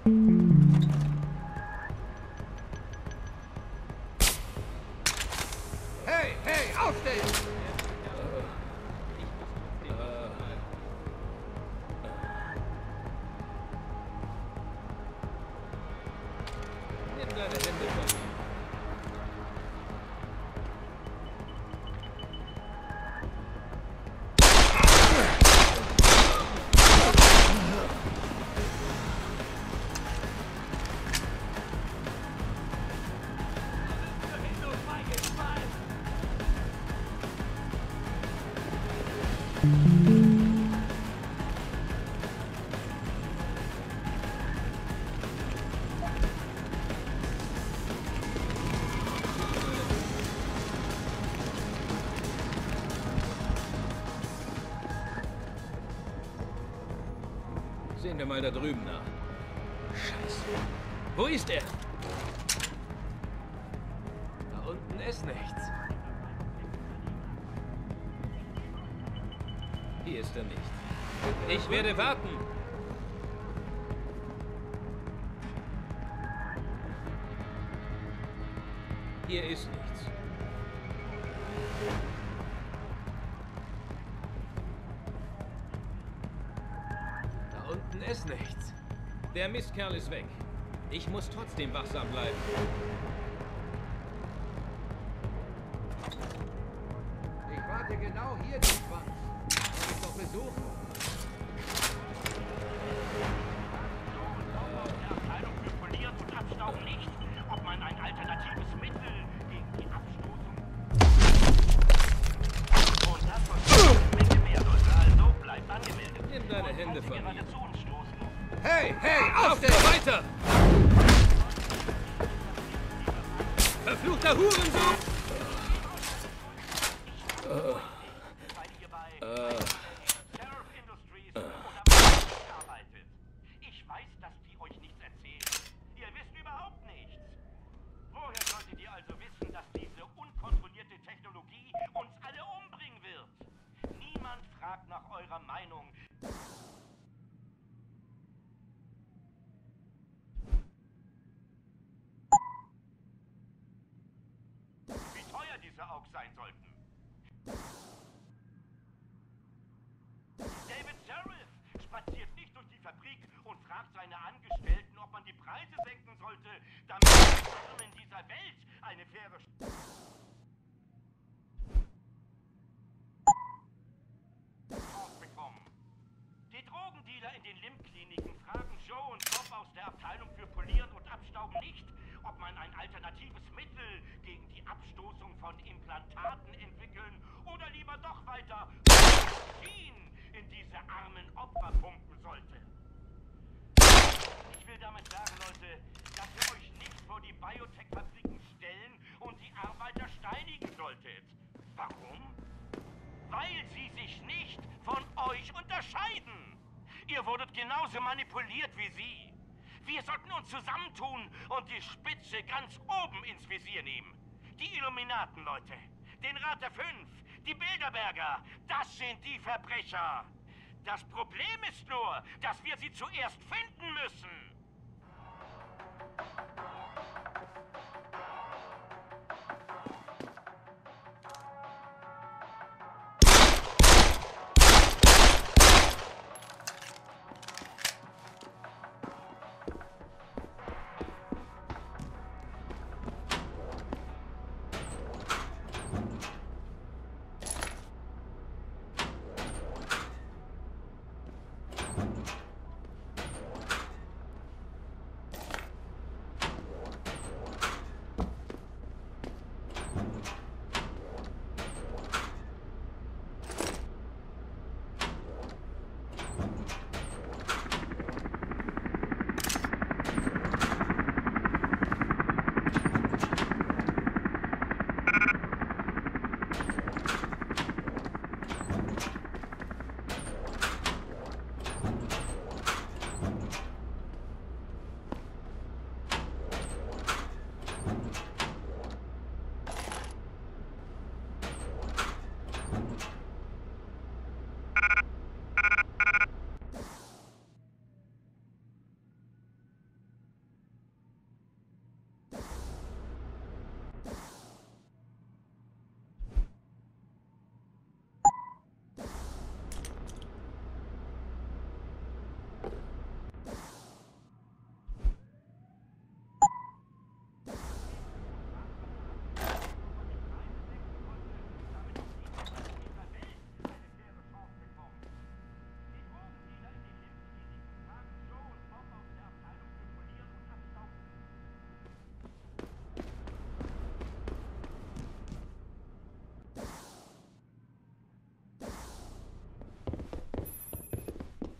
Hey, hey, aufstehen! Nimm deine Hände von mir. Sehen wir mal da drüben nach. Scheiße. Wo ist er? Da unten ist nichts. Hier ist er nicht. Ich werde warten. Hier ist nichts. Da unten ist nichts. Der Mistkerl ist weg. Ich muss trotzdem wachsam bleiben. Ich warte genau hier, du Schwanz. Soll ich doch besuchen? Der Abteilung für Polieren und Abstauben nicht, ob man ein alternatives Mittel gegen die Abstoßung... Und das kostet eine Menge mehr, Leute, also bleibt angemeldet. Nimm deine Hände von Gerade mir. zu uns stoßen. Hey, hey, Lauft aufstehen! nur weiter! Verfluchter Hurensohn! Weil ihr bei Sheriff Industries oder arbeitet. Ich weiß, dass die euch nichts erzählen. Ihr wisst überhaupt nichts. Woher solltet ihr also wissen, dass diese unkontrollierte Technologie uns alle umbringen wird? Niemand fragt nach eurer Meinung. Wie teuer diese AUG sein sollten. David Sheriff spaziert nicht durch die Fabrik und fragt seine Angestellten, ob man die Preise senken sollte, damit die Armen in dieser Welt eine faire Chance bekommen. Die Drogendealer in den Limp-Kliniken fragen Joe und Bob aus der Abteilung für Polieren und Abstauben nicht, ob man ein alternatives Mittel gegen die Abstoßung von Implantaten entwickeln oder lieber doch weiter Benzin in diese armen Opfer pumpen sollte. Ich will damit sagen, Leute, dass ihr euch nicht vor die Biotech-Fabriken stellen und die Arbeiter steinigen solltet. Warum? Weil sie sich nicht von euch unterscheiden. Ihr wurdet genauso manipuliert wie sie. Wir sollten uns zusammentun und die Spitze ganz oben ins Visier nehmen. Die Illuminaten, Leute. Den Rat der Fünf. Die Bilderberger. Das sind die Verbrecher. Das Problem ist nur, dass wir sie zuerst finden müssen.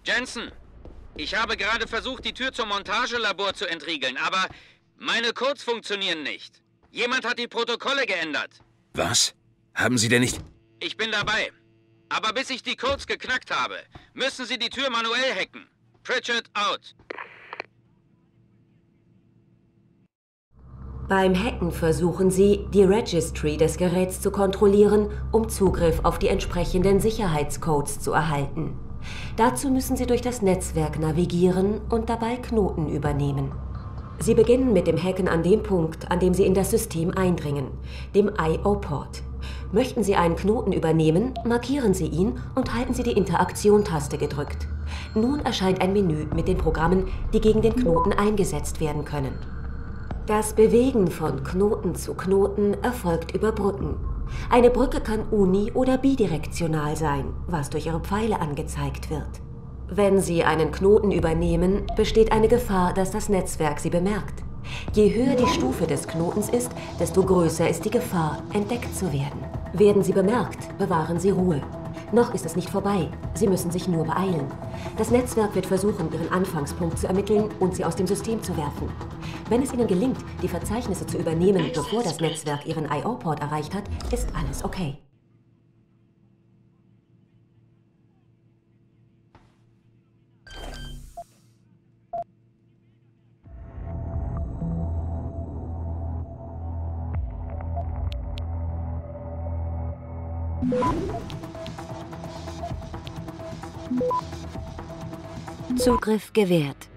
Jensen, ich habe gerade versucht, die Tür zum Montagelabor zu entriegeln, aber meine Codes funktionieren nicht. Jemand hat die Protokolle geändert. Was? Haben Sie denn nicht... Ich bin dabei. Aber bis ich die Codes geknackt habe, müssen Sie die Tür manuell hacken. Pritchard out. Beim Hacken versuchen Sie, die Registry des Geräts zu kontrollieren, um Zugriff auf die entsprechenden Sicherheitscodes zu erhalten. Dazu müssen Sie durch das Netzwerk navigieren und dabei Knoten übernehmen. Sie beginnen mit dem Hacken an dem Punkt, an dem Sie in das System eindringen, dem I/O-Port. Möchten Sie einen Knoten übernehmen, markieren Sie ihn und halten Sie die Interaktion-Taste gedrückt. Nun erscheint ein Menü mit den Programmen, die gegen den Knoten eingesetzt werden können. Das Bewegen von Knoten zu Knoten erfolgt über Brücken. Eine Brücke kann uni- oder bidirektional sein, was durch ihre Pfeile angezeigt wird. Wenn Sie einen Knoten übernehmen, besteht eine Gefahr, dass das Netzwerk Sie bemerkt. Je höher die Stufe des Knotens ist, desto größer ist die Gefahr, entdeckt zu werden. Werden Sie bemerkt, bewahren Sie Ruhe. Noch ist es nicht vorbei. Sie müssen sich nur beeilen. Das Netzwerk wird versuchen, Ihren Anfangspunkt zu ermitteln und Sie aus dem System zu werfen. Wenn es Ihnen gelingt, die Verzeichnisse zu übernehmen, bevor das Netzwerk Ihren I/O-Port erreicht hat, ist alles okay. Zugriff gewährt.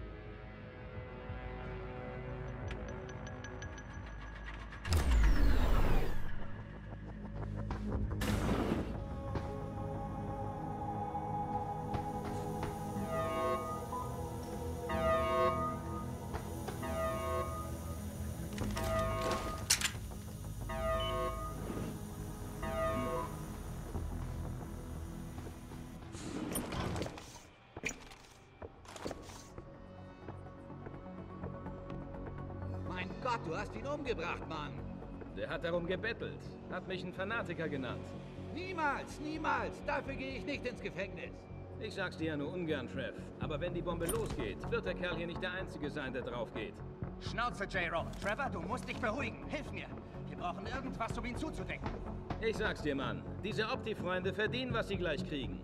Mein Gott, du hast ihn umgebracht, Mann. Der hat darum gebettelt. Hat mich einen Fanatiker genannt. Niemals, niemals. Dafür gehe ich nicht ins Gefängnis. Ich sag's dir ja nur ungern, Trev. Aber wenn die Bombe losgeht, wird der Kerl hier nicht der Einzige sein, der drauf geht. Schnauze, J-Ro. Trevor, du musst dich beruhigen. Hilf mir. Wir brauchen irgendwas, um ihn zuzudecken. Ich sag's dir, Mann. Diese Opti-Freunde verdienen, was sie gleich kriegen.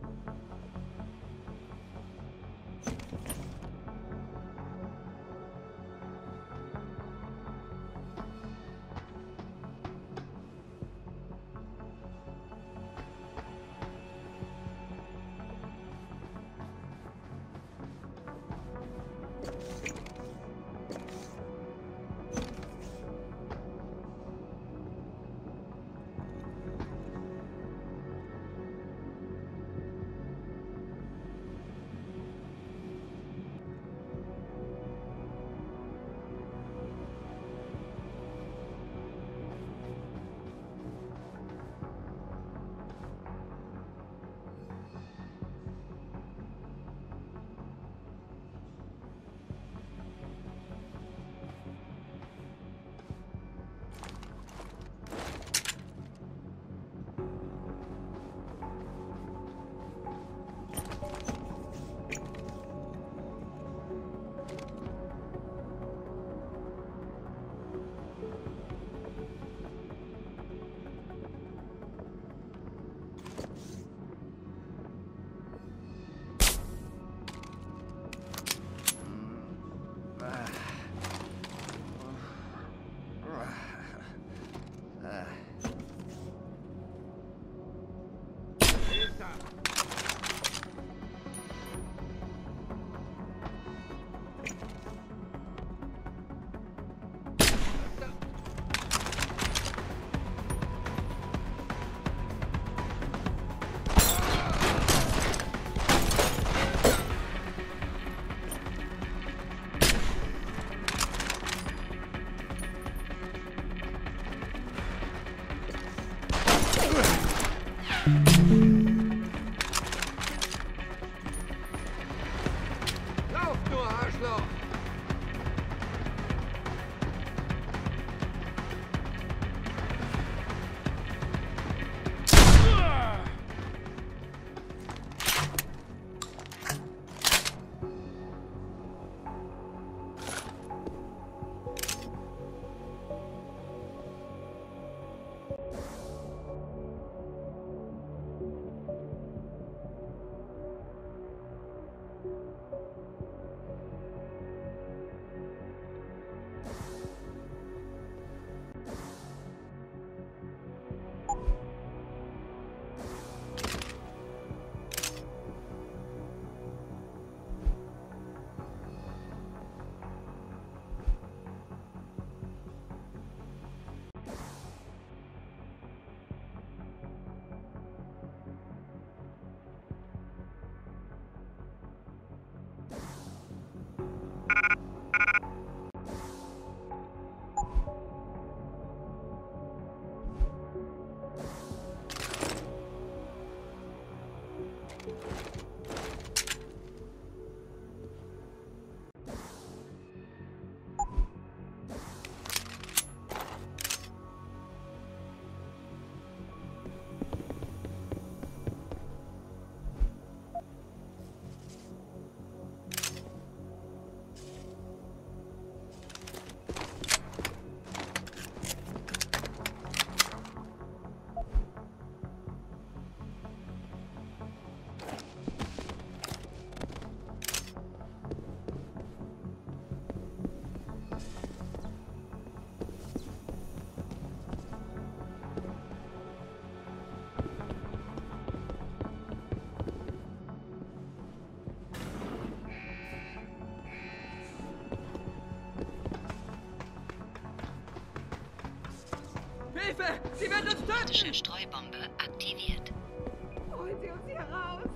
Hilfe! Sie wird uns töten! Automatische Streubombe aktiviert. Holen Sie uns hier raus!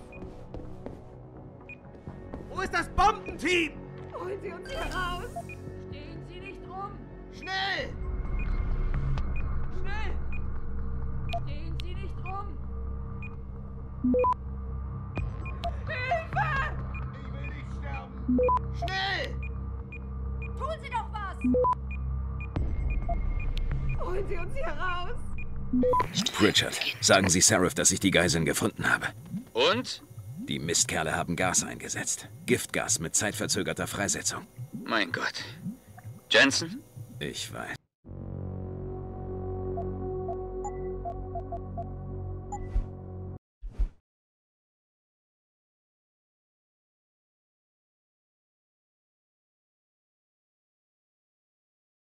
Wo ist das Bombenteam? Holen Sie uns hier raus! Stehen Sie nicht rum! Schnell! Schnell! Stehen Sie nicht rum! Hilfe! Ich will nicht sterben! Schnell! Tun Sie doch was! Holen Sie uns hier raus! Richard, sagen Sie Sarif, dass ich die Geiseln gefunden habe. Und? Die Mistkerle haben Gas eingesetzt. Giftgas mit zeitverzögerter Freisetzung. Mein Gott. Jensen? Ich weiß.